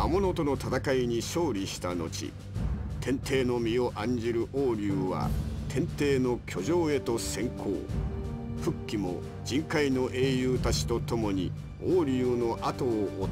魔物との戦いに勝利した後、天帝の身を案じる王竜は天帝の居城へと先行。復帰も人海の英雄たちと共に王竜の後を追った。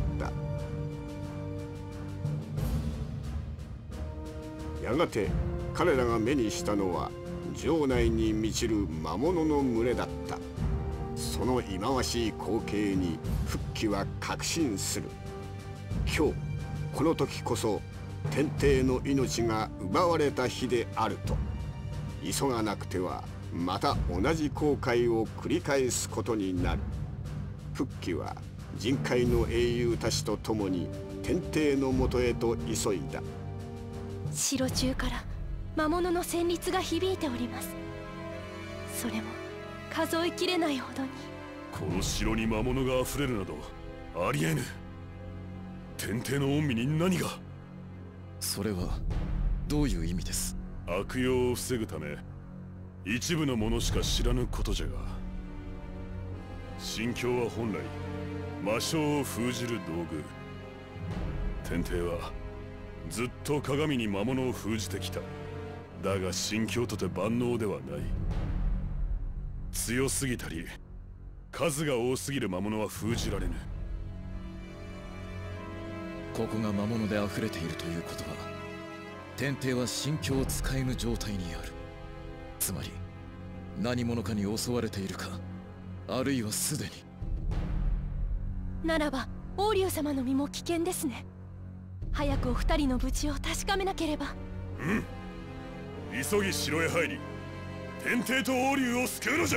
やがて彼らが目にしたのは城内に満ちる魔物の群れだった。その忌まわしい光景に復帰は確信する。今日この時こそ天帝の命が奪われた日であると。急がなくてはまた同じ後悔を繰り返すことになる。復帰は人海の英雄たちと共に天帝のもとへと急いだ。 城中から魔物の旋律が響いております。それも数えきれないほどに。 この城に魔物があふれるなどありえぬ。天帝の御身に何が。 それはどういう意味です？ 悪用を防ぐため一部の者しか知らぬことじゃが、神境は本来魔性を封じる道具。天帝はずっと鏡に魔物を封じてきた。だが神境とて万能ではない。強すぎたり数が多すぎる魔物は封じられぬ。 ここが魔物で溢れているということは、天帝は神境を使えぬ状態にある。つまり何者かに襲われているか、あるいはすでに。 ならば王竜様の身も危険ですね。早くお二人の無事を確かめなければ。 うん、急ぎ城へ入り天帝と王竜を救うのじゃ。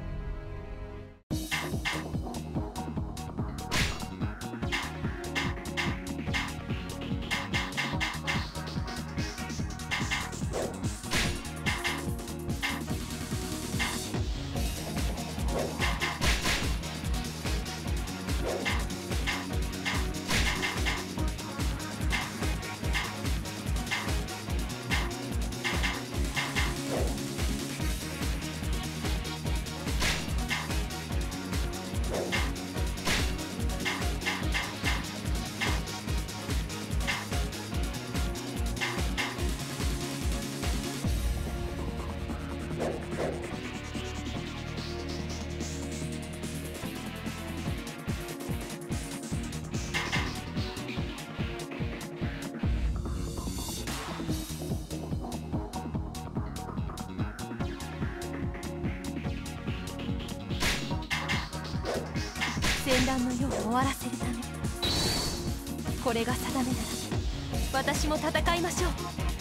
戦乱の世を終わらせるため、これが定めなら私も戦いましょう。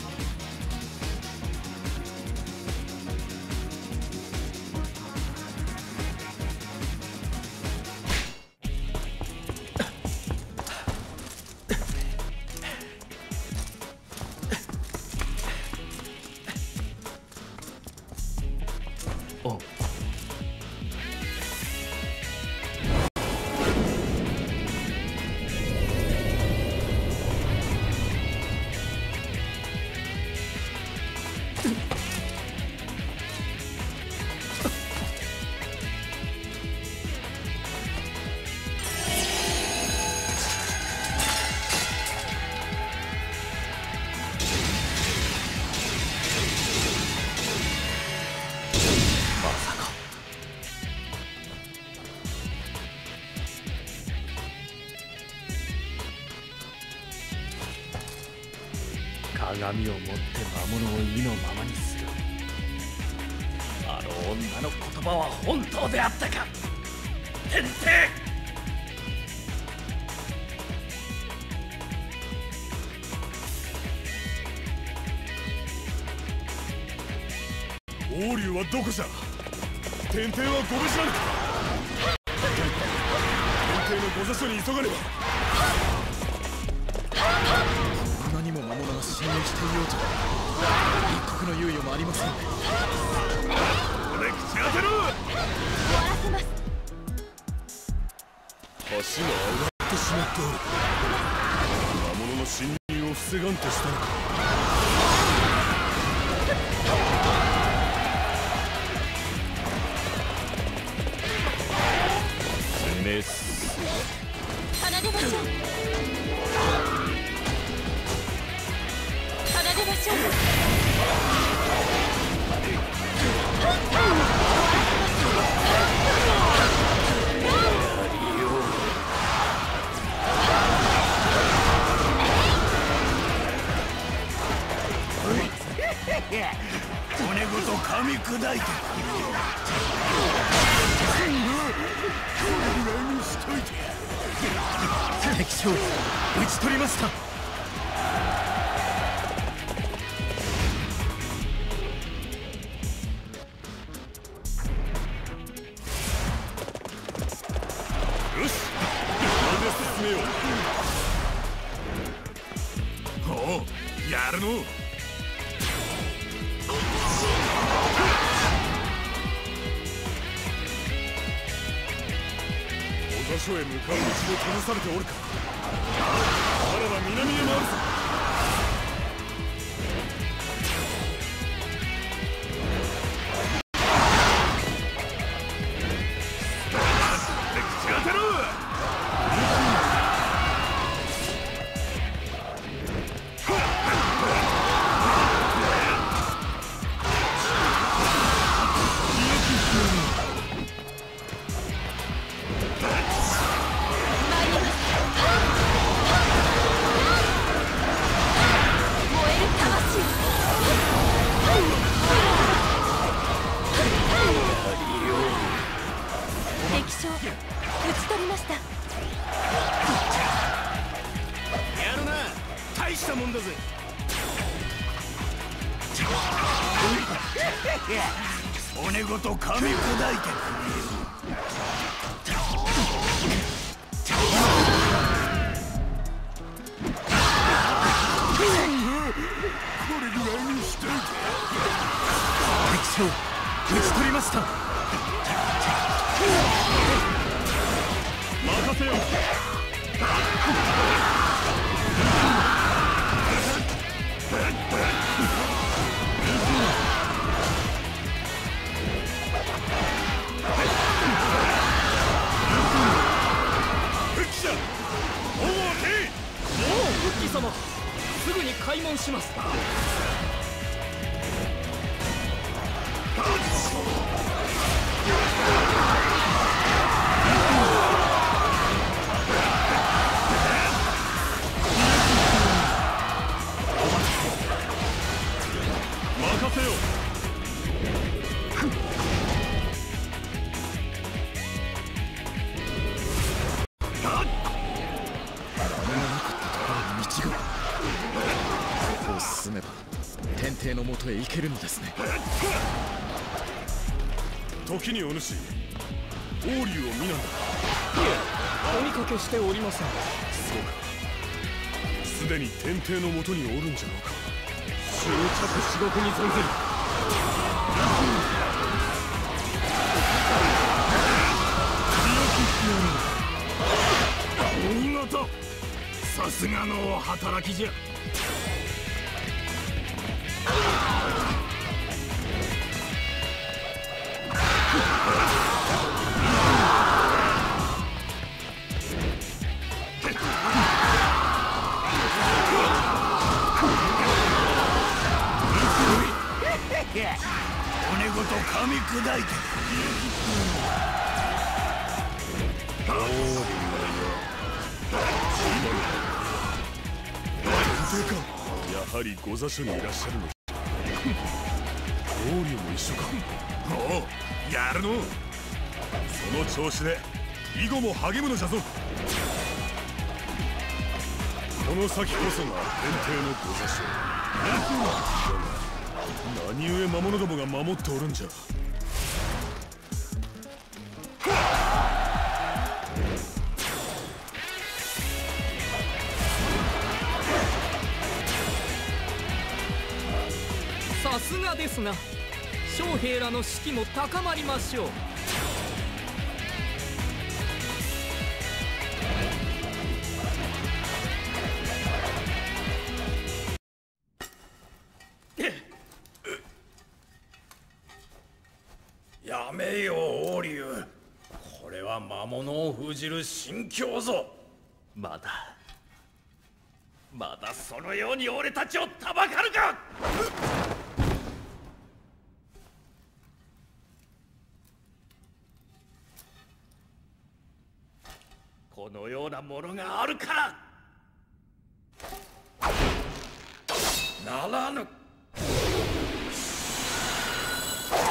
鏡を持って魔物を意のままにする。あの女の言葉は本当であったか、天帝。 王竜はどこじゃ。天帝はご無事なのか。天帝の御座所に急がねば。 こんなにも魔物が侵入していようと一刻の猶予もありませんね。 これ口当てろ。 終わらせます。 橋が上がってしまっておる。魔物の侵入を防がんとしたのか。 メス奏でましょう。 み砕いて敵将討ち取りました。 よし、これで進めよう。おお、やるの。御座所へ向かう道も閉ざされておるか。ならば南へ回るぞ。 骨ごと噛み砕いてこれぐらいにしていて。 敵将討ち取りました。 任せよ。 フッキ様、すぐに開門します。 任せよ。 進めば天帝のもとへ行けるのですね。 時にお主、王竜を見なんだ。いえ、お見かけしておりません。 そうか、すでに天帝のもとにおるんじゃろうか。 執着至極に存ずる。 お見事、さすがの働きじゃ。骨ごと噛み砕いてやはり御座所にいらっしゃるの。王竜も一緒か。おお、やるの。その調子で以後も励むのじゃぞ。この先こそが天帝の御座所。何故魔物どもが守っておるんじゃ。 さすがですな。将兵らの士気も高まりましょう。 やめよ王竜、これは魔物を封じる新教ぞ。 まだそのように俺たちをたばかるか。このようなものがあるからならぬ。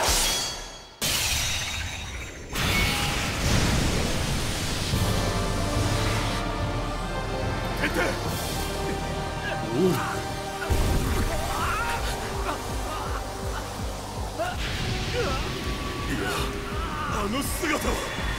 あの姿は。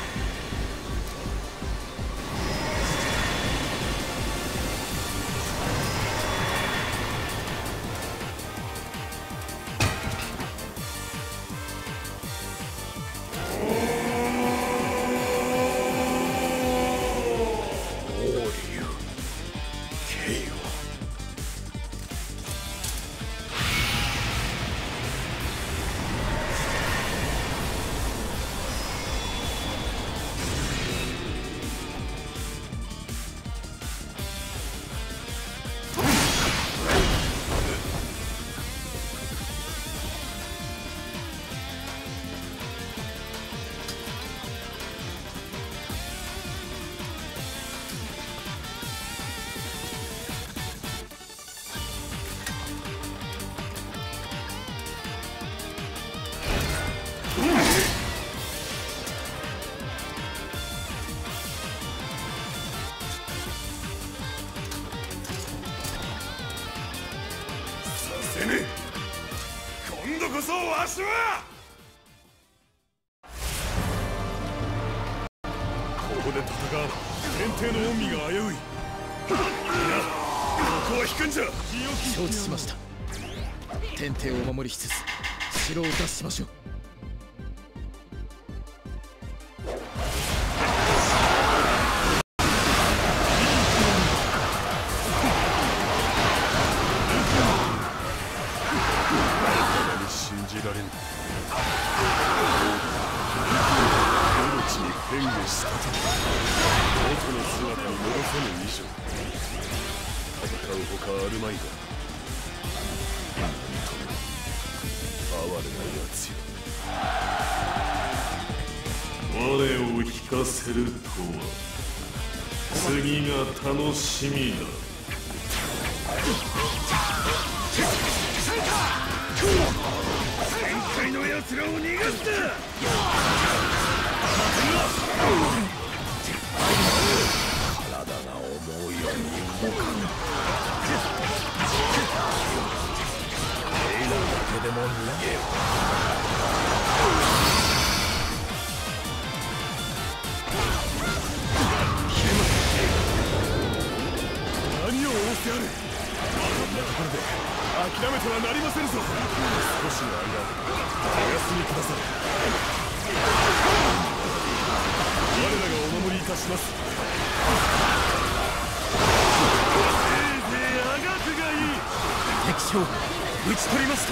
今度こそわしはここで戦わば天帝の恩義が危うい。みんなここは引くんじゃ。 承知しました。天帝をお守りしつつ城を脱しましょう。 変化したと元の姿に戻せぬ以上戦うほかあるまいがなんとも哀れなやつよ。我を引かせるとは次が楽しみだ。前回の奴らを逃がすな。体が思うように動かぬ。エラだけでも逃げよ。何を仰せある。こんなところで諦めてはなりませぬぞ。少しの間お休みください。我らがお守りいたします。せいぜいあがくがいい。 敵将討ち取りました。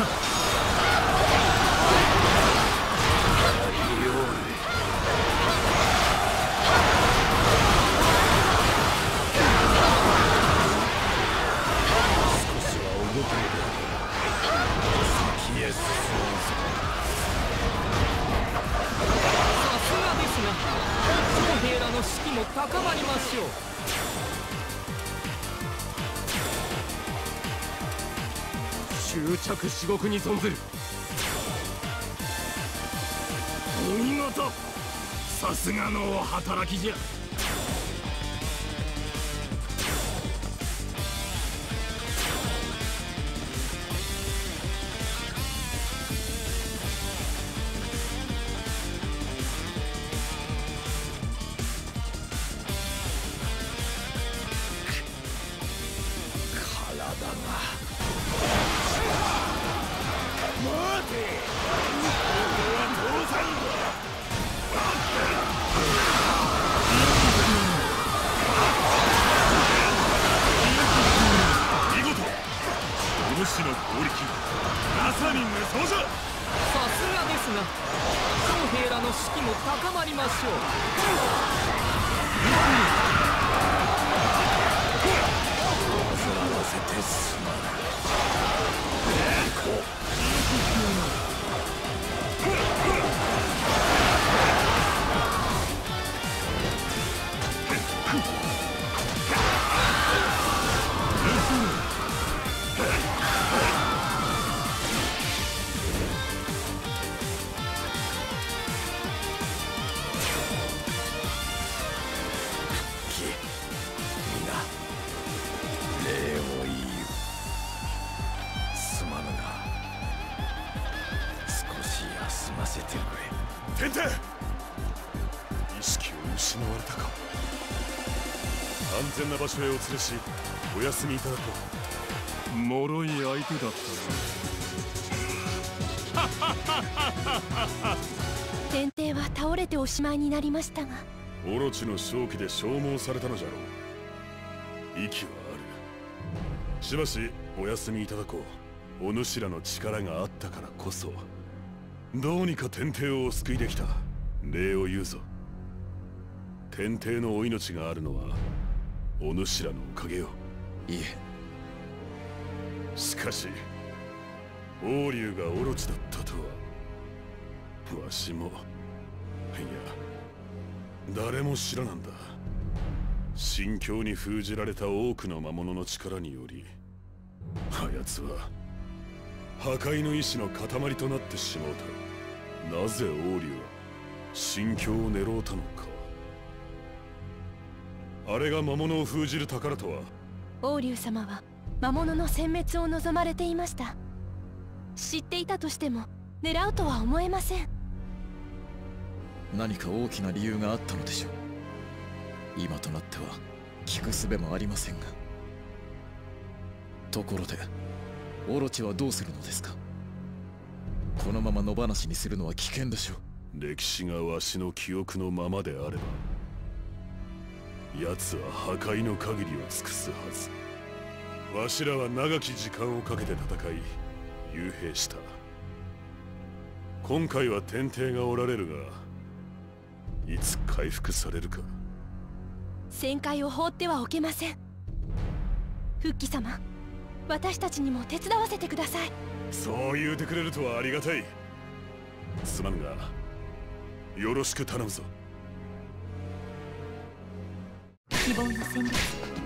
少しは動ける。先へ進むぞ。 さすがですね。兵らの士気も高まりましょう。執着至極に存ずる。お見事。さすがの働きじゃ。 安全な場所へお連れし、お休みいただこう。脆い相手だったな。 天帝は倒れておしまいになりましたが、 オロチの正気で消耗されたのじゃろう。息はある。しばしお休みいただこう。お主らの力があったからこそ、どうにか天帝をお救いできた。礼を言うぞ。天帝のお命があるのはお主らのおかげよ。 いえ。 しかし王竜がオロチだったとは、わしも、いや誰も知らなんだ。心境に封じられた多くの魔物の力により、あやつは破壊の意志の塊となってしまうと。なぜ王竜は心境を狙うたのか。あれが魔物を封じる宝とは。 王竜様は魔物の殲滅を望まれていました。知っていたとしても狙うとは思えません。 何か大きな理由があったのでしょう。今となっては聞く術もありませんが。ところでオロチはどうするのですか。このまま野放しにするのは危険でしょう。 歴史がわしの記憶のままであれば、奴は破壊の限りを尽くすはず。わしらは長き時間をかけて戦い幽閉した。今回は天帝がおられるが、いつ回復されるか。 旋回を放ってはおけません。復帰様、私たちにも手伝わせてください。 そう言うてくれるとはありがたい。すまんがよろしく頼むぞ。 希望の戦略。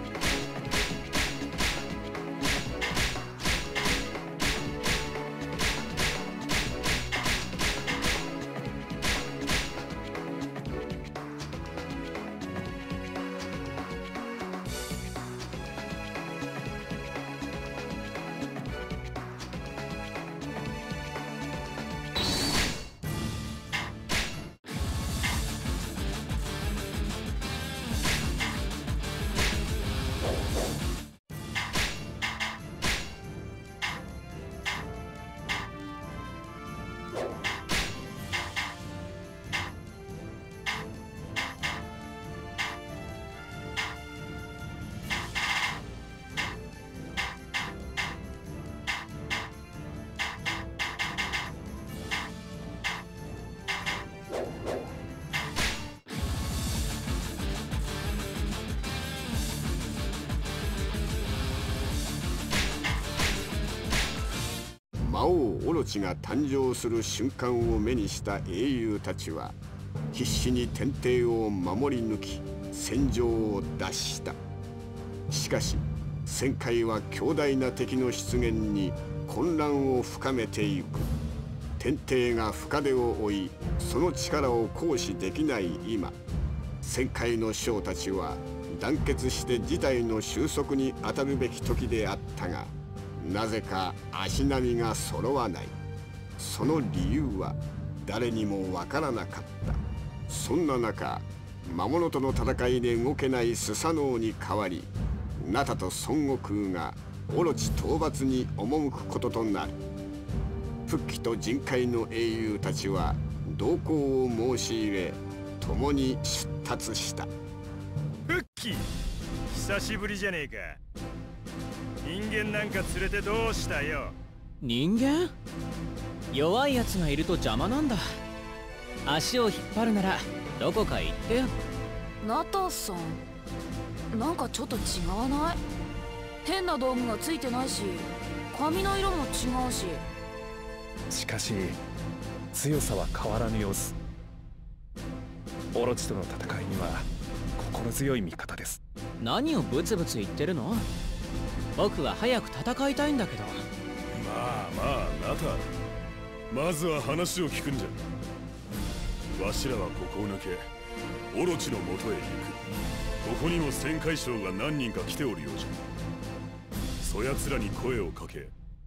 魔王オロチが誕生する瞬間を目にした英雄たちは必死に天帝を守り抜き戦場を脱した。しかし旋回は強大な敵の出現に混乱を深めていく。天帝が深手を負いその力を行使できない今、旋回の将たちは団結して事態の収束に当たるべき時であったが、なぜか足並みが揃わない。その理由は誰にもわからなかった。そんな中、魔物との戦いで動けないスサノオに代わり、ナタと孫悟空がオロチ討伐に赴くこととなる。復帰と人海の英雄たちは同行を申し入れ、共に出立した。 復帰、久しぶりじゃねえか。人間なんか連れてどうしたよ。 人間？弱いやつがいると邪魔なんだ。足を引っ張るならどこか行ってよ。 ナタさん、なんかちょっと違わない？変な道具がついてないし、髪の色も違うし。 しかし強さは変わらぬ様子。オロチとの戦いには心強い味方です。 何をブツブツ言ってるの？僕は早く戦いたいんだけど。 まあまあナタ、まずは話を聞くんじゃ。わしらはここを抜けオロチのもとへ行く。ここにも旋回将が何人か来ておるようじゃ。そやつらに声をかけ。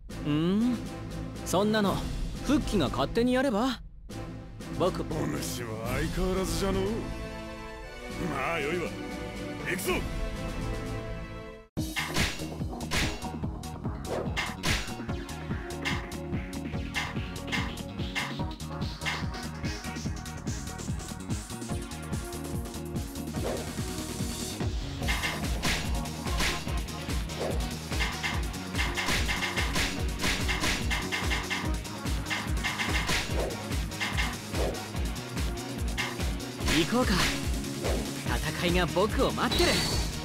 そんなの復帰が勝手にやれば。僕お主は相変わらずじゃのう。まあよいわ、行くぞ。 行こうか。戦いが僕を待ってる。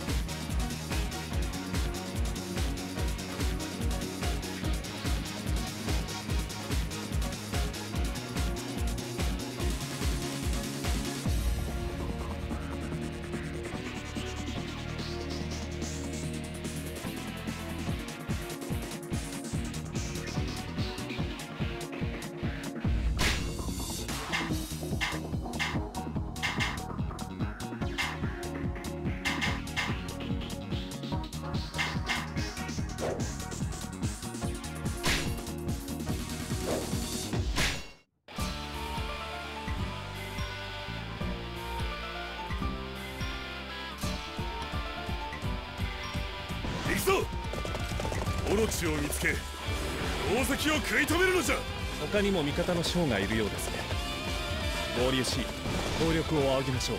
行くぞ。オロチを見つけ大関を食い止めるのじゃ。 他にも味方の将がいるようですね。合流し協力を仰ぎましょう。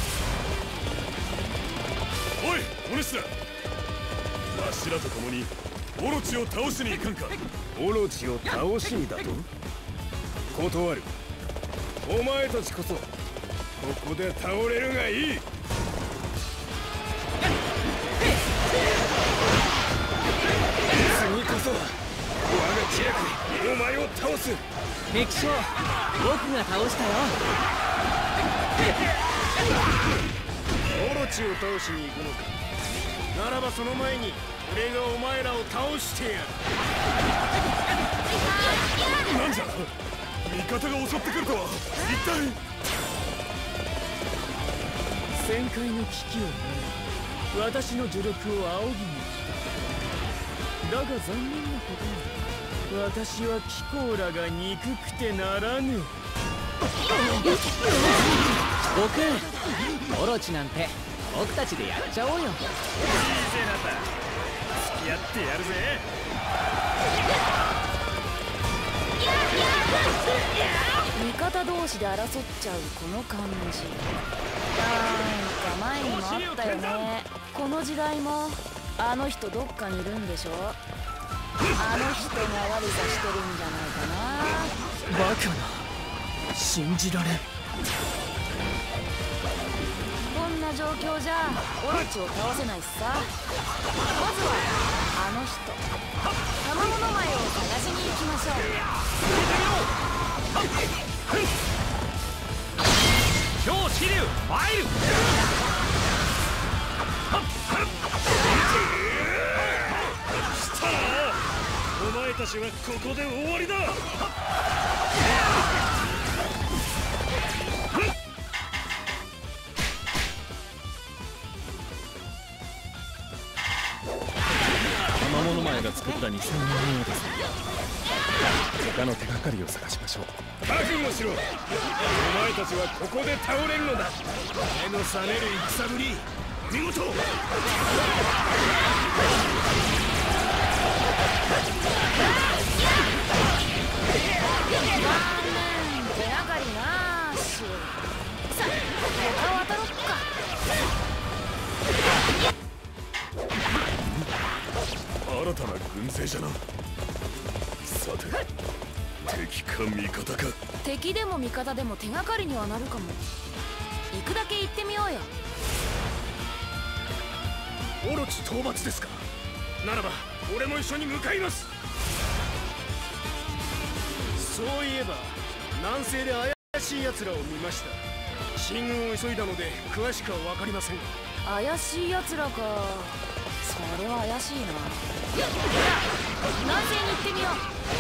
おいお主ら、わしらと共にオロチを倒しに行かんか。 オロチを倒しにだと？断る。お前たちこそここで倒れるがいい。次こそ我が知略でお前を倒す。 敵将、僕が倒したよ。 オロチを倒しに行くのか。ならばその前に俺がお前らを倒してやる。 なんじゃ、味方が襲ってくるとは一体。 旋回の危機をね、私の助力を仰ぎに来た。だが残念なことに私は貴公らが憎くてならぬ。 僕、オロチなんて僕たちでやっちゃおうよ。いいぜナタ、付き合ってやるぜ。 味方同士で争っちゃうこの感じ、なんか前にもあったよね。この時代もあの人どっかにいるんでしょ。あの人が悪さしてるんじゃないかな。 バカな、信じられん。 こんな状況じゃオロチを倒せないしさ。まずはあの人、卵の前を探しに行きましょう。 超支流参る。 したらお前たちはここで終わりだ。 魔物前が作った偽物のようですね。他の手がかりを探しましょう。 覚悟しろ。お前たちはここで倒れるのだ。目の覚める戦ぶり、見事。 手がかりなーし。さあ他を当たろっか。 新たな軍勢じゃな。さて、敵か味方か。 敵でも味方でも手がかりにはなるかも。行くだけ行ってみようよ。 オロチ討伐ですか。ならば俺も一緒に向かいます。そういえば南西で怪しい奴らを見ました。進軍を急いだので詳しくは分かりません。 怪しい奴らか。それは怪しいな。南西に行ってみよう。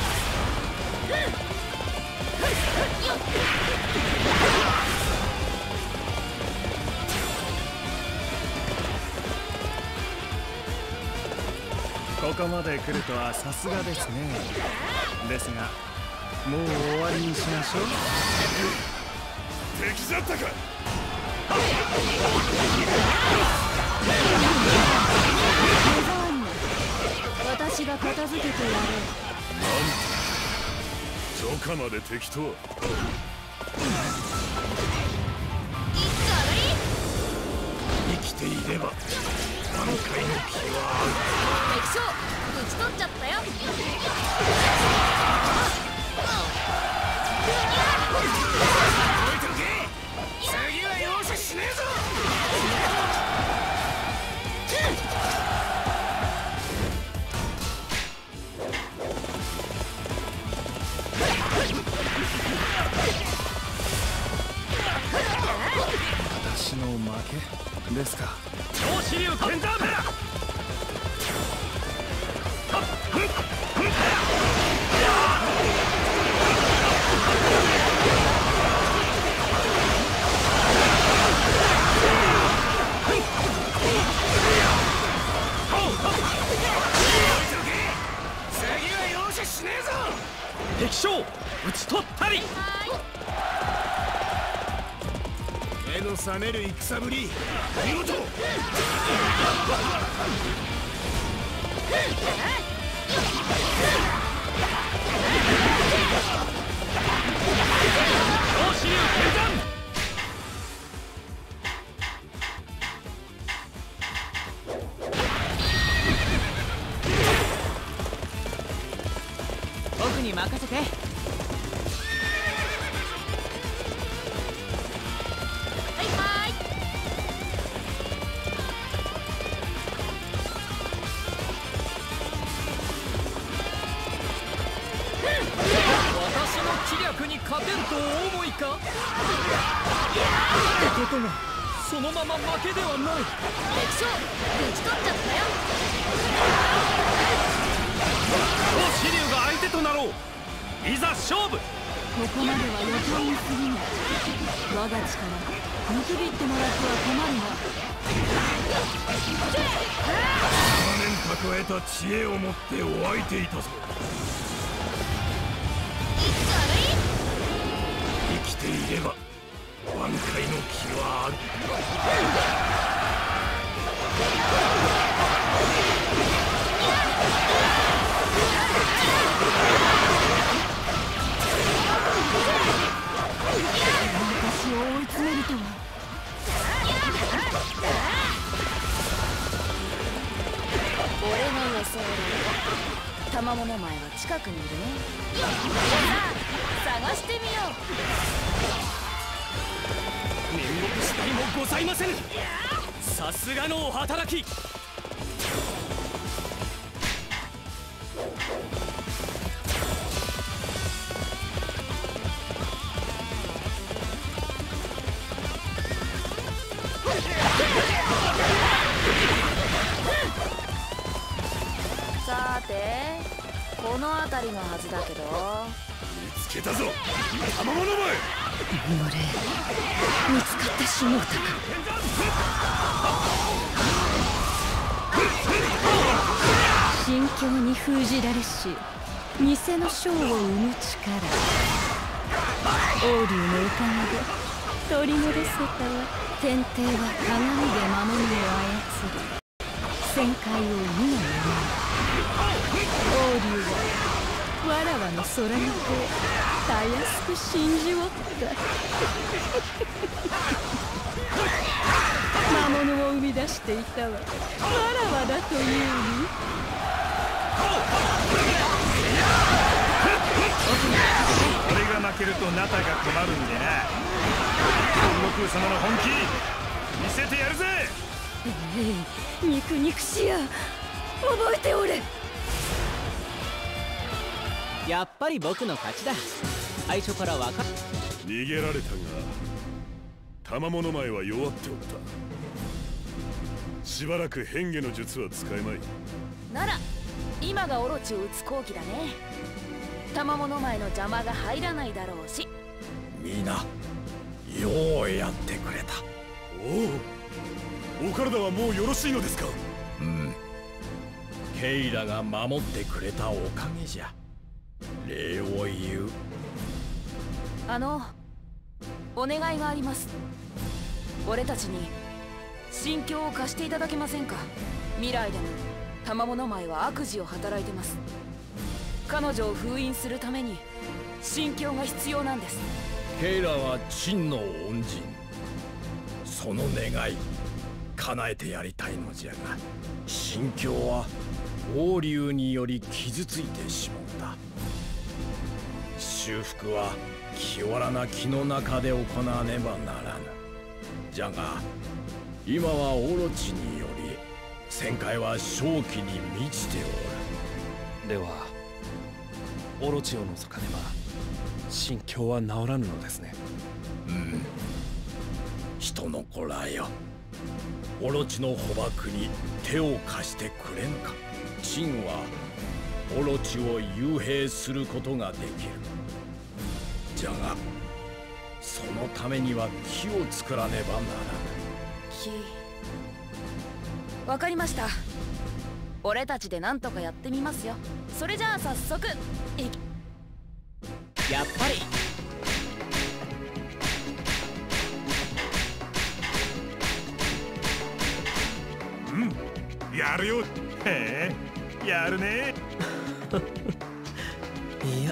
ここまで来るとはさすがですね。ですがもう終わりにしましょう。 敵じゃったか。 私が片付けてやる。 ジョカまで敵とは。 生きていれば挽回の気は。 敵将打ち取っちゃったよ。 置いておけ。次はよしねえぞ。 私の負けですか。 超支流剣山だ。 次は容赦しねえぞ。 敵将討ち取ったり。 目の覚める戦ぶり見事。 超支流剣山。 僕に任せて。 私の気力に勝てるとお思いか。ってことがそのまま負けではない。 敵将打ち取っちゃったよ。 超支流が相手となろう。いざ勝負。 ここまでは予想に過ぎない。我が力見くびってもらっては困るな。 長年蓄えた知恵を持ってお相手いたぞ。生きていれば挽回の気はある。 私を追い詰めるとは。 俺の予想で玉物前は近くにいるね。さあ探してみよう。 面目次第もございませぬ。さすがのお働き。 さてこの辺りのはずだけど。 見つけたぞ玉物前。 俺見つかってしもうたか。心境に封じられし偽の将を生む力。王竜のおかげで取り戻せたわ。天帝は鏡で魔物を操る旋回を見ない。王竜はわらわの空の子をたやすく信じおった。魔物を生み出していたわ。わらわだというに。 俺が負けるとナタが困るんでな。孫悟空様の本気見せてやるぜ。 肉肉しや覚えておれ。 やっぱり僕の勝ちだ。最初から分かっ。 逃げられたが玉物前は弱っておった。しばらく変化の術は使えまい。 なら今がオロチを打つ好機だね。玉物前の邪魔が入らないだろうし。 みんなようやってくれた。 お体はもうよろしいのですか。 うん。ケイラが守ってくれたおかげじゃ。礼を言う。 お願いがあります。俺たちに心境を貸していただけませんか。未来でも玉物前は悪事を働いてます。彼女を封印するために心境が必要なんです。 ケイラは真の恩人。その願い叶えてやりたいのじゃが、心境は王竜により傷ついてしまった。修復は清らな気の中で行わねばならぬ。 じゃが今はオロチにより旋回は正気に満ちておる。 ではオロチを除かねば心境は治らぬのですね。 人の子らよ、オロチの捕獲に手を貸してくれぬか。陳はオロチを幽閉することができる。じゃがそのためには木を作らねばならぬ。 木、わかりました。俺たちで何とかやってみますよ。それじゃあ早速やっぱりやるよ。へえ、やるね。 いや、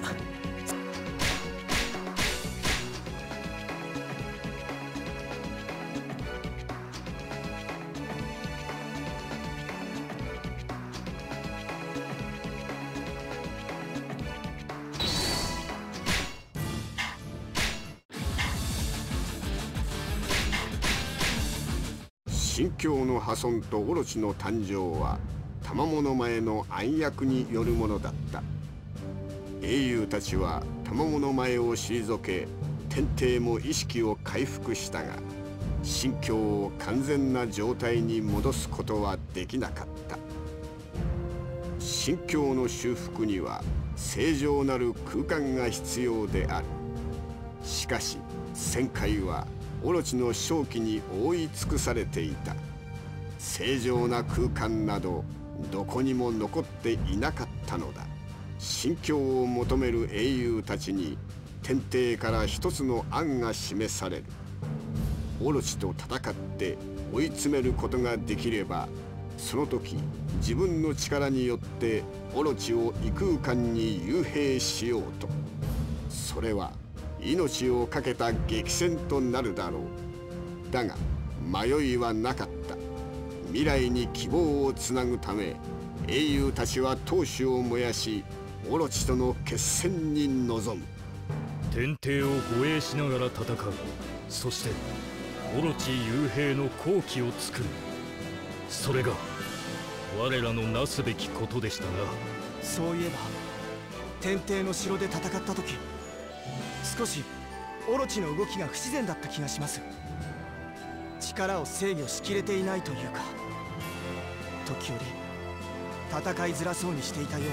神教の破損とオロチの誕生は賜物前の暗躍によるものだった。英雄たちは賜物前を退け、天帝も意識を回復したが、神教を完全な状態に戻すことはできなかった。神教の修復には正常なる空間が必要である。しかし旋回はオロチの正気に覆い尽くされていた。正常な空間などどこにも残っていなかったのだ。神教を求める英雄たちに天帝から一つの案が示される。オロチと戦って追い詰めることができれば、その時自分の力によってオロチを異空間に幽閉しようと。それは命を懸けた激戦となるだろう。だが迷いはなかった。未来に希望をつなぐため、英雄たちは闘志を燃やし、オロチとの決戦に臨む。 天帝を護衛しながら戦う。そしてオロチ幽閉の好機を作る。それが我らのなすべきことでしたな。 そういえば天帝の城で戦った時、少しオロチの動きが不自然だった気がします。力を制御しきれていないというか、時折戦いづらそうにしていたよ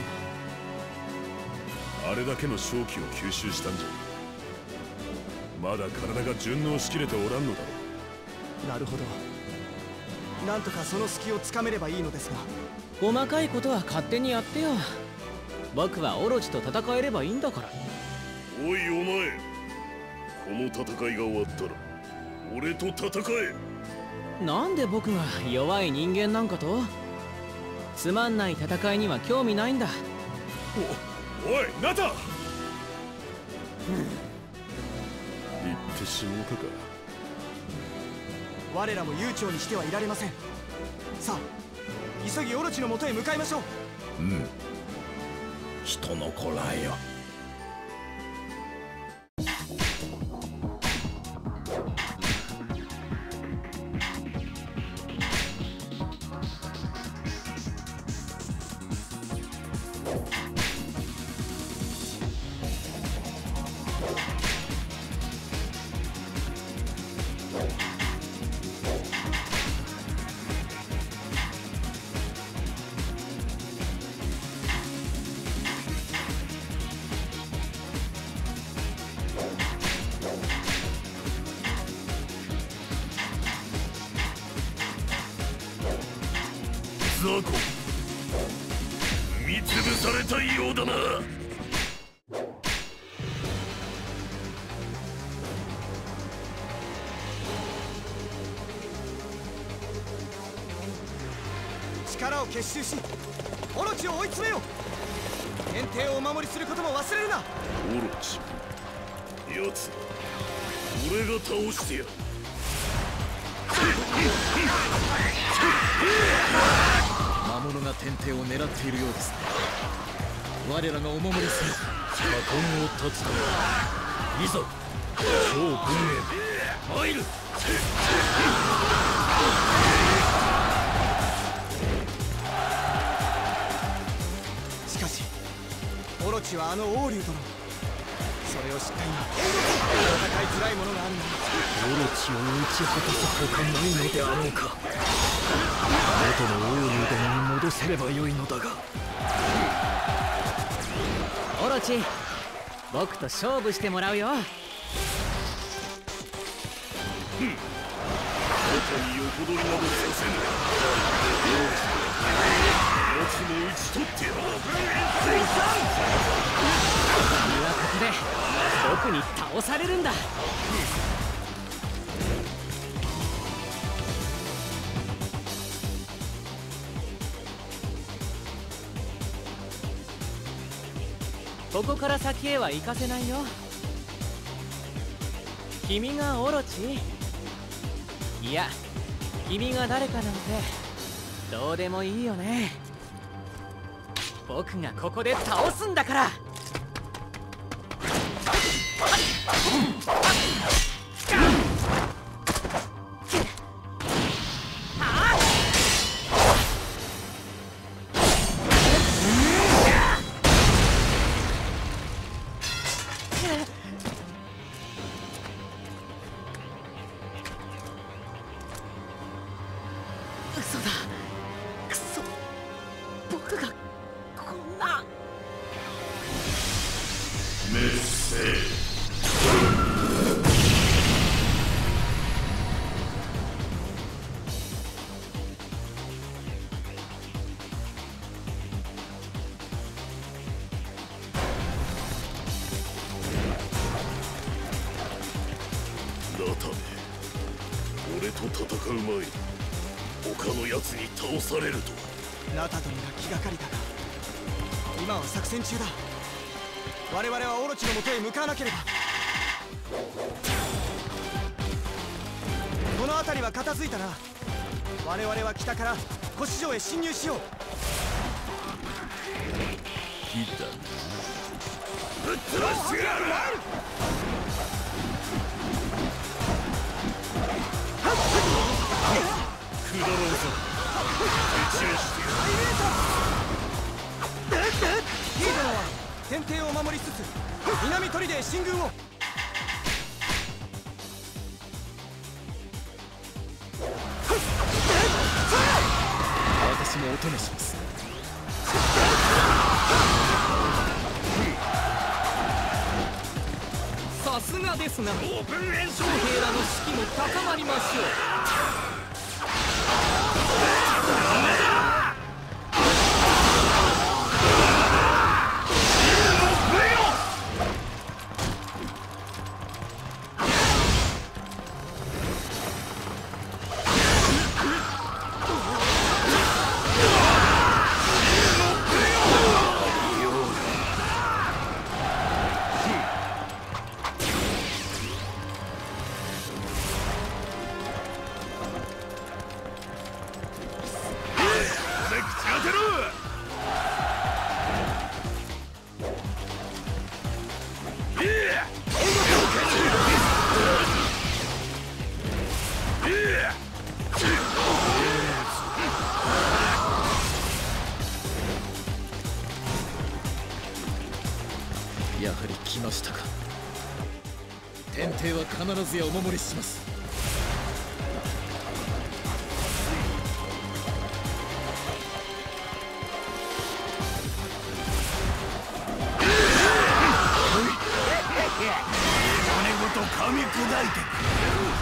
うな。 あれだけの勝機を吸収したんじゃまだ体が順応しきれておらんのだろう。なるほど。なんとかその隙をつかめればいいのですが。 細かいことは勝手にやってよ。僕はオロチと戦えればいいんだから。 おいお前、この戦いが終わったら俺と戦え。 なんで僕が弱い人間なんかと。つまんない戦いには興味ないんだ。 おいナタ、言ってしもうたか。 我らも悠長にしてはいられません。さあ急ぎオロチのもとへ向かいましょう。 人の子らよ。 ザコ、踏みつぶされたようだな。 力を結集しオロチを追い詰めよう。天帝をお守りすることも忘れるな。 オロチ、やつ俺が倒してやる。 魔物が天帝を狙っているようですね。我らがお守りする。 バトンを断つためいざ超軍営参る。 しかしオロチはあの王竜殿、それを知った今戦いづらいものがあるんだ。 オロチを打ち果たすほかないのであろうか。元の王竜殿に戻せればよいのだが。 オロチ、僕と勝負してもらうよ。 元に横取りなどさせぬ。オロチも打ち取ってやろう。 君はここで僕に倒されるんだ。ここから先へは行かせないよ。君がオロチ？いや、君が誰かなんてどうでもいいよね。僕がここで倒すんだから。嘘だ。くそ、僕がこんな。 メッセラタメ、俺と戦う前に他の奴に倒されると。 ラタ殿が気がかりだが、今は作戦中だ。我々はオロチの元へ向かわなければ。この辺りは片付いたな。我々は北から古市城へ侵入しよう。 来たな。ぶっ飛ばしてやる。くだらんさ。打ち押してやる。 ヒー殿は天帝を守りつつ南砦へ進軍を。 私もお供します。 さすがですな。将兵らの士気も高まりましょう。 やはり来ましたか。天帝は必ずやお守りします。 骨ごと噛み砕いてくれる。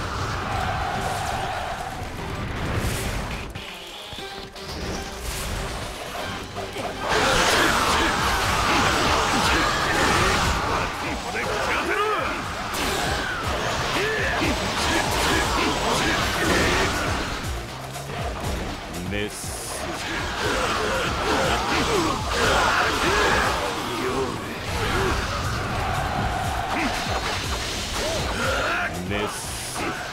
メスメス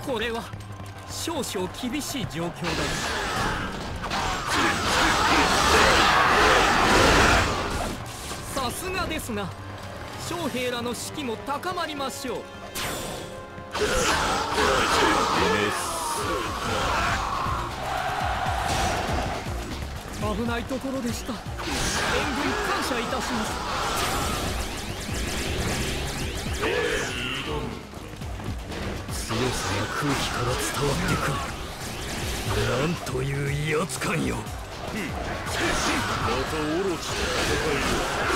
これは少々厳しい状況だ。さすがですな。将兵らの士気も高まりましょう。危ないところでした。援軍感謝いたします。強さが空気から伝わってくる。なんという威圧感よ。またオロチと戦い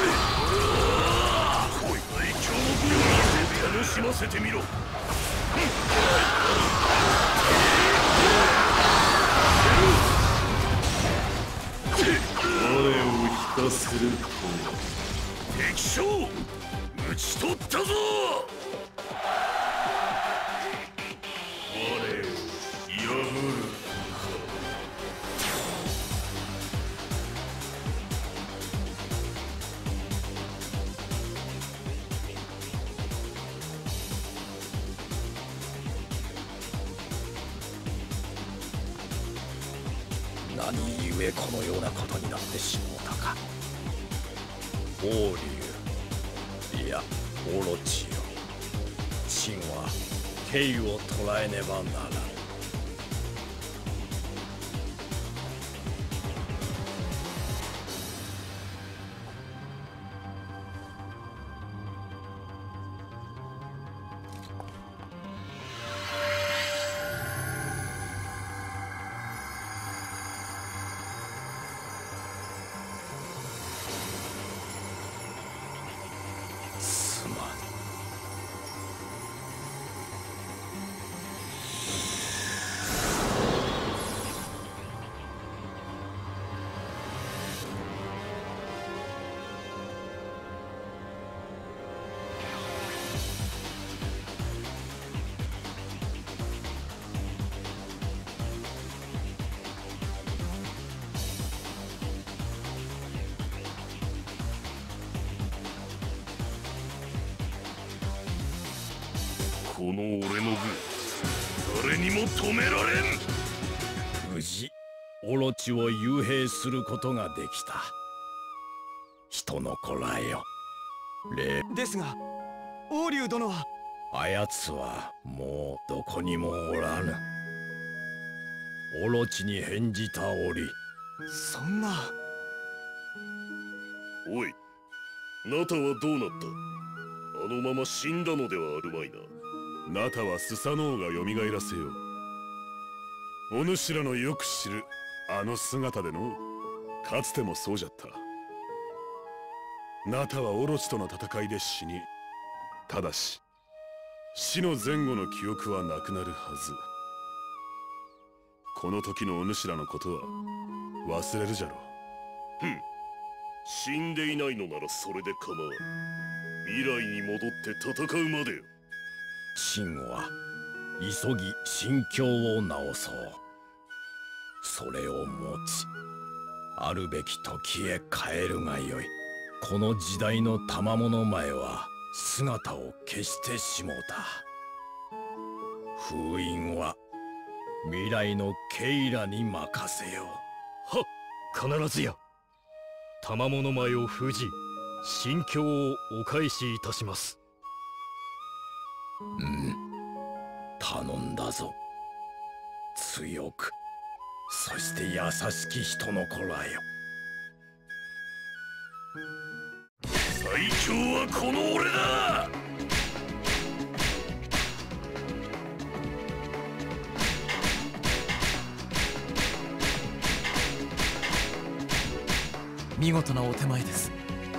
よ。最強の軍を楽しませてみろ。我を引かせると敵将討ち取ったぞ。我を破る。 何故このようなことになってしもうたか。王竜、いやオロチよ、秦は慶を捕らえねばならん。 この俺の軍、誰にも止められん。 無事オロチを幽閉することができた。人の子らよ。 ですが王竜殿は。 あやつはもうどこにもおらぬ。オロチに返じたおり。 そんな。 おい、ナタはどうなった。あのまま死んだのではあるまいな。ナタはスサノオが蘇らせよう。お主らのよく知るあの姿での、かつてもそうじゃった。ナタはオロチとの戦いで死に、ただし死の前後の記憶はなくなるはず。この時のお主らのことは忘れるじゃろう。死んでいないのならそれで構わん。未来に戻って戦うまでよ。 秦は急ぎ心境を直そう。それを持ちあるべき時へ帰るがよい。この時代の賜物前は姿を消してしもうた。封印は未来のケイラに任せよう。 はっ、必ずや。賜物前を封じ、心境をお返しいたします。 頼んだぞ。強く、そして優しき人の子らよ。 最強はこの俺だ。 見事なお手前です。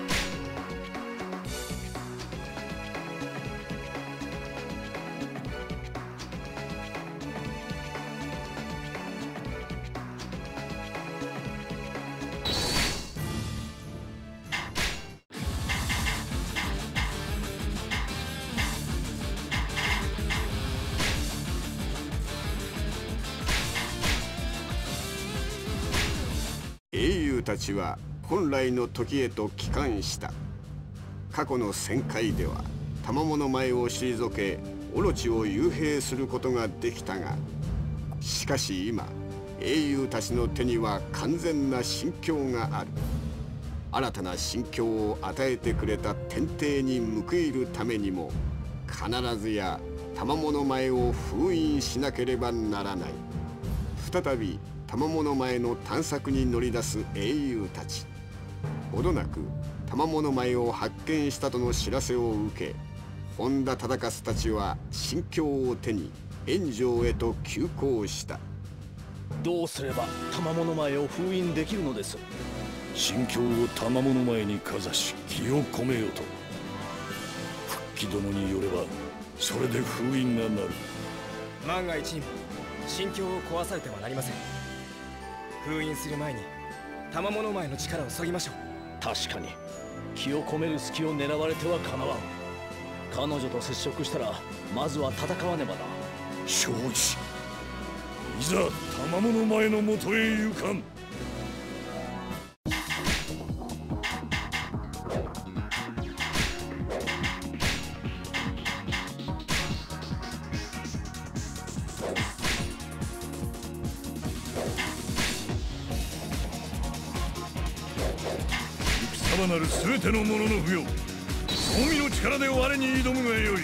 英雄たちは本来の時へと帰還した。過去の戦界では賜物前を退けオロチを幽閉することができたが、しかし今英雄たちの手には完全な心境がある。新たな心境を与えてくれた天帝に報いるためにも、必ずや賜物前を封印しなければならない。再び賜物前の探索に乗り出す英雄たち。ほどなく賜物前を発見したとの知らせを受け、本田忠勝たちは心境を手に炎上へと急行した。 どうすれば賜物前を封印できるのです？心境を賜物前にかざし気を込めよと。復帰殿によればそれで封印がなる。 万が一にも心境を壊されてはなりません。封印する前に賜物前の力を削ぎましょう。 確かに気を込める隙を狙われてはかなわん。彼女と接触したらまずは戦わねばな。承知。いざ賜物前のもとへ行かん。戦なる全ての者の不要、装備の力で我に挑むがよい。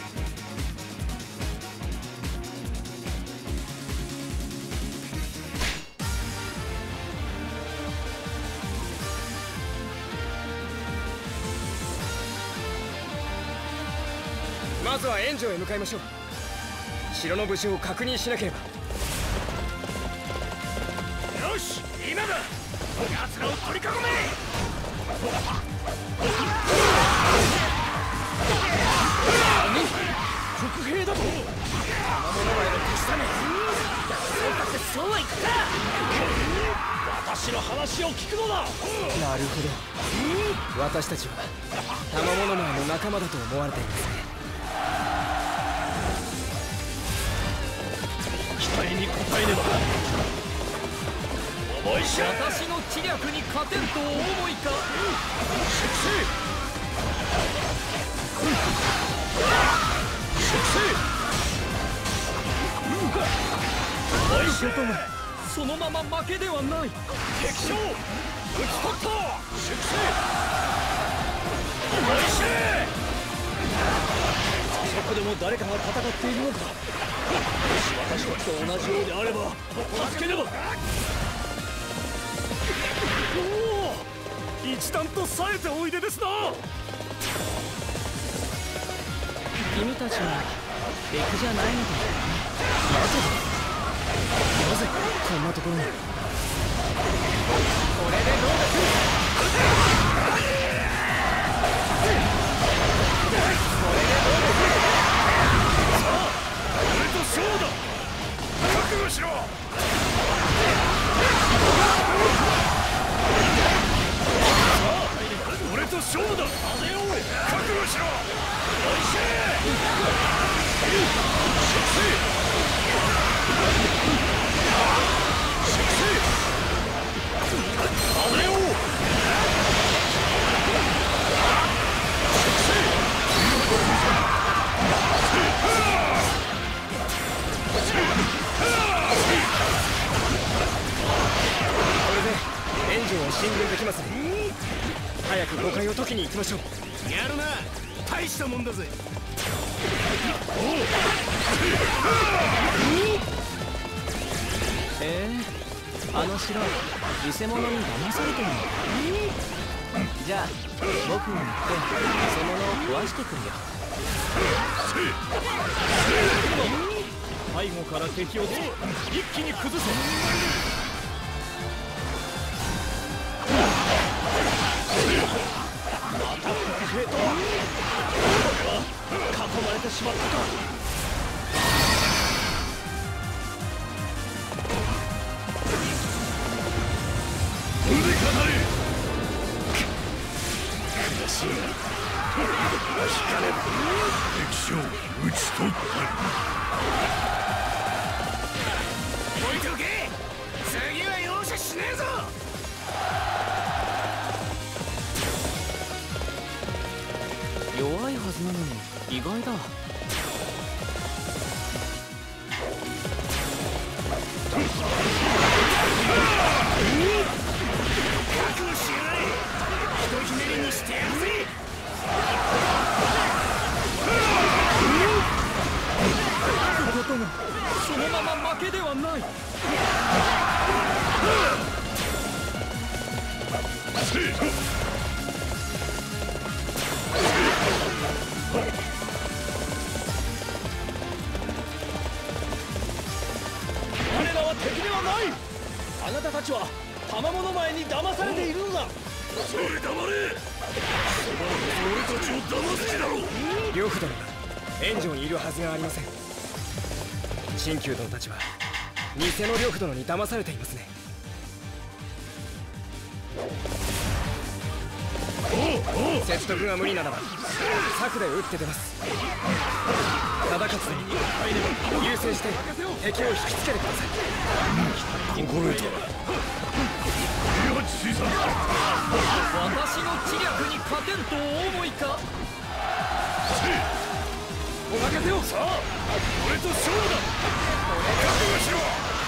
まずは援助へ向かいましょう。城の武将を確認しなければ。 よし、今だ。奴らを取り囲め。伏兵だと。賜物前の手下め。そうかってそうはいくか。私の話を聞くのだ。 なるほど。私たちは賜物前の仲間だと思われていますね。 期待に応えねば。思い知れ。 私の知略に勝てるとお思いか。そのまま負けではない。 敵将討ち取った。出世。思い知れ。そこでも誰かが戦っているのか。もし私たちと同じようであれば助けねば。おお、一段と冴えておいでですな。 君たちは敵じゃないのだ。 なぜこんなところに。これでどうだ。 俺と勝負だ。覚悟しろ。俺と勝負だ。覚悟しろ。おいし援助を進軍できますね。早く誤解を解きに行きましょう。 やるな。大したもんだぜ。 あの城偽物に騙されてるのか。じゃあ僕が行って偽物を壊してくるよ。 背後から敵を一気に崩せ。 また伏兵とは。囲まれてしまったか。飛びかかれ。悔しいな。引かねば。敵将討ち取った。置いておけ。次は容赦しねえぞ。 弱いはずなのに意外だ。 覚悟しやがれ。ひとひねりにしてやるぜ。 ことがそのまま負けではない。 彼らは敵ではない。あなたたちは賜物前に騙されているのだ。 それ黙れ。俺たちを騙す気だろう。 呂布殿が援助にいるはずがありません。新旧殿たちは偽の呂布殿に騙されていますね。説得が無理ならば策で打って出ます。忠勝殿、優先して敵を引きつけてください。 心得た。 私の知略に勝てんとお思いか。 お任せを。さあ、俺と勝負だ。覚悟しろ。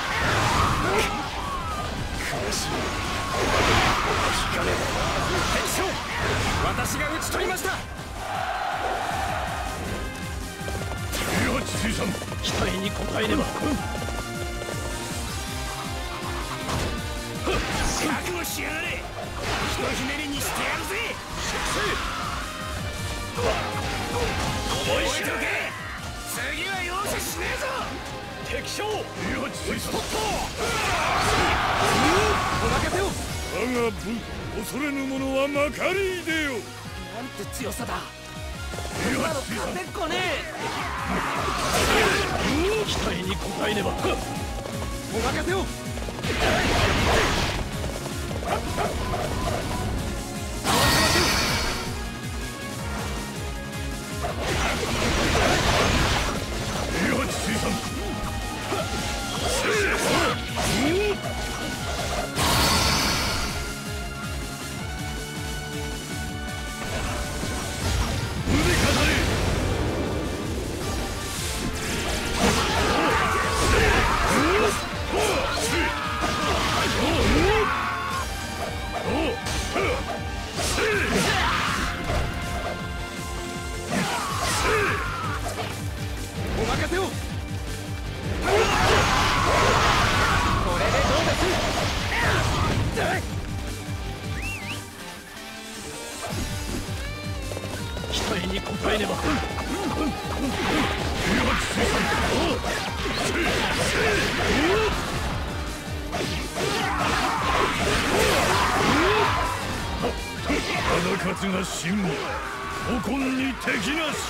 苦しい。聞かねえ。敵将、私が討ち取りました。期待に応えねば。覚悟しやがれ。ひとひねりにしてやるぜ。覚えておけ。次は容赦しねえぞ。敵将、討ち取った。お任せを。 我が部、恐れぬ者はまかりいでよ。 なんて強さだ。今の勝てっこねえ。期待に応えねば。お任せを。 忠勝が真武、古今に敵なし。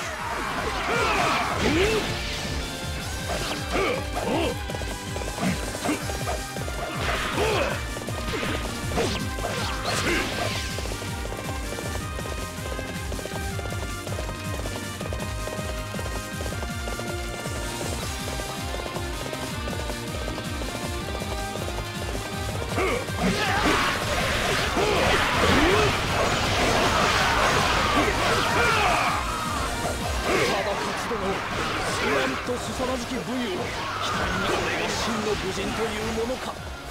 なんと凄まじき武勇。期待にこれが真の武人というものか。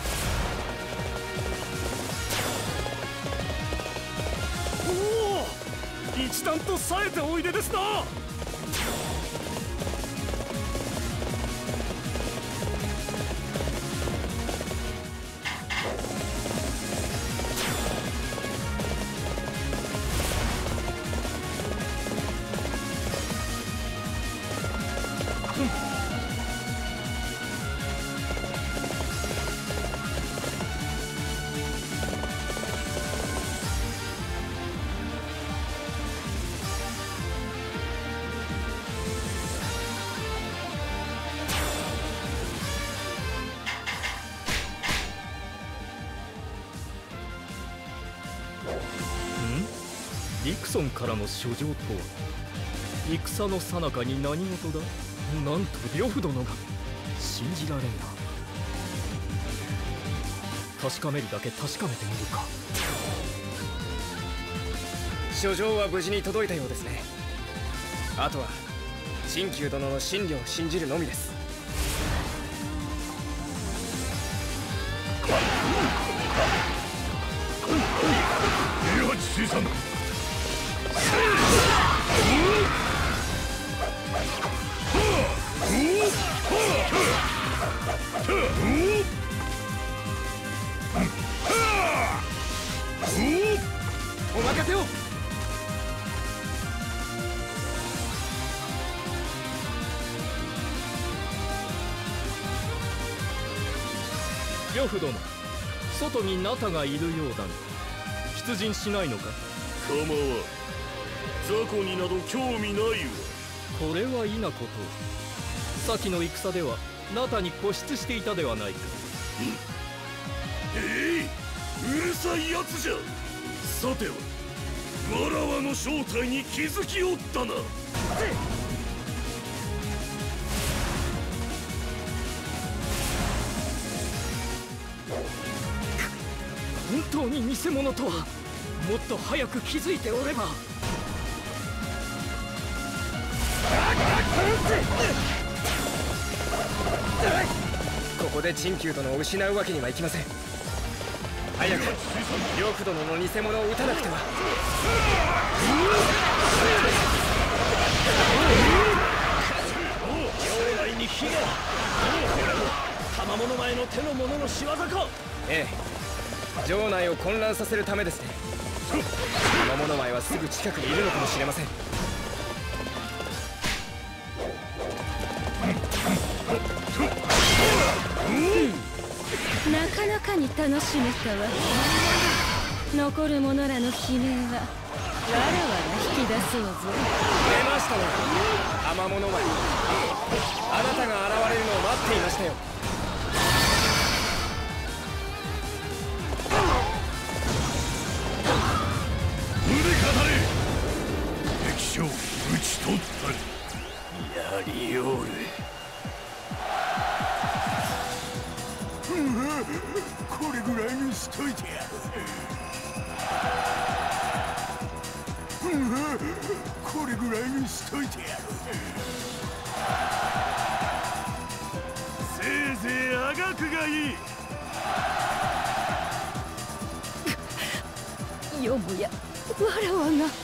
おお、一段と冴えておいでですな。 リクソンからの書状とは、戦の最中に何事だ。なんと呂布殿が。信じられんな。確かめるだけ確かめてみるか。 書状は無事に届いたようですね。あとは新旧殿の真理を信じるのみです。 さん。 お任せを。 呂布殿、外にナタがいるようだが出陣しないのか。 構わん。雑魚になど興味ないわ。 これは否こと。先の戦ではナタに固執していたではないか。 うるさいやつじゃ。さてはわらわの正体に気づきおったな。 本当に偽物とはもっと早く気づいておれば。 ここで陳旧殿を失うわけにはいきません。早く呂布殿の偽物を撃たなくては。 領内に火が。賜物前の手の者の仕業か。 ええ、城内を混乱させるためですね。賜物前はすぐ近くにいるのかもしれません。 なかなかに楽しめたわ。残る者らの悲鳴はわらわが引き出そうぞ。 出ましたね、賜物前。あなたが現れるのを待っていましたよ。 腕語れ。敵将討ち取ったり。やりおる。 これぐらいにしといてやる。これぐらいにしといてやる。 せいぜいあがくがいい。 よもやわらわが。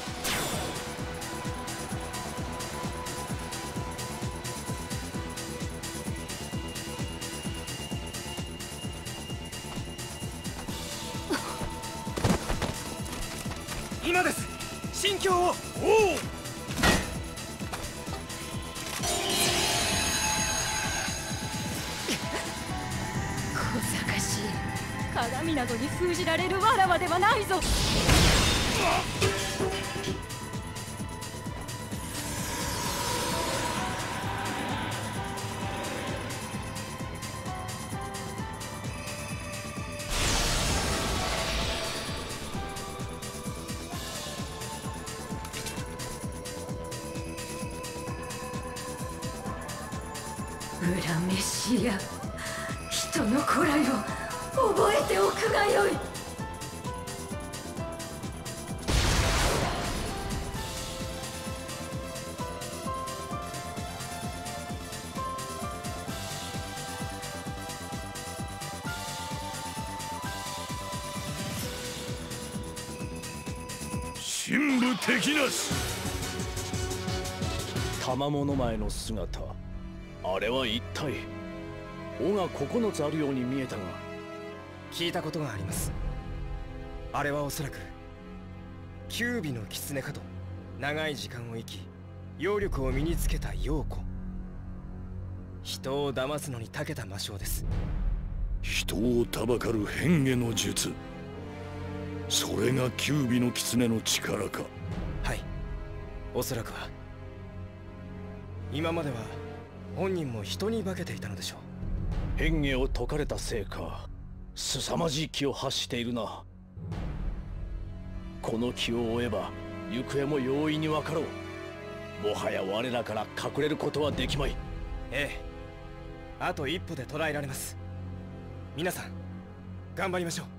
今です。心境を。おう。 小賢しい。鏡などに封じられるわらわではないぞ。恨めしや人の古来を覚えておくがよい。 神武敵なし。 賜物前の姿、あれは一体。尾が9つあるように見えたが。 聞いたことがあります。あれはおそらく九尾の狐かと。長い時間を生き妖力を身につけた妖狐。人を騙すのに長けた魔性です。 人をたばかる変化の術。それが九尾の狐の力か。 はい、おそらくは。今までは本人も人に化けていたのでしょう。 変化を解かれたせいか、凄まじい気を発しているな。この気を追えば行方も容易に分かろう。もはや我らから隠れることはできまい。 ええ、あと一歩で捕らえられます。皆さん頑張りましょう。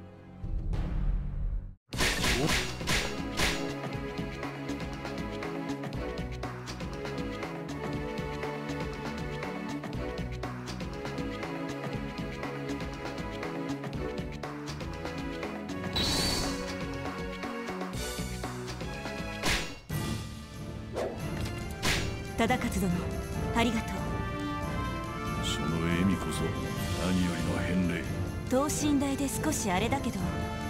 忠勝殿、ありがとう。 その笑みこそ何よりの返礼。 等身大で少しあれだけど、